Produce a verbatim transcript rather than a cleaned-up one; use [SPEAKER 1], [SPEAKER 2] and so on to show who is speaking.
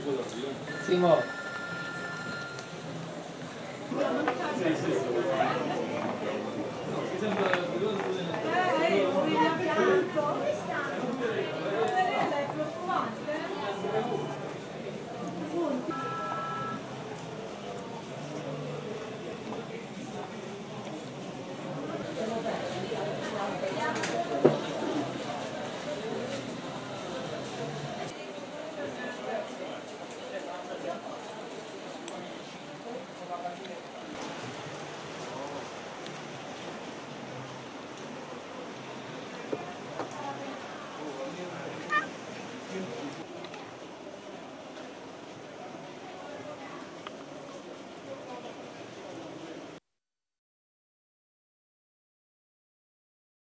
[SPEAKER 1] 是吗？这一次，这个不论是。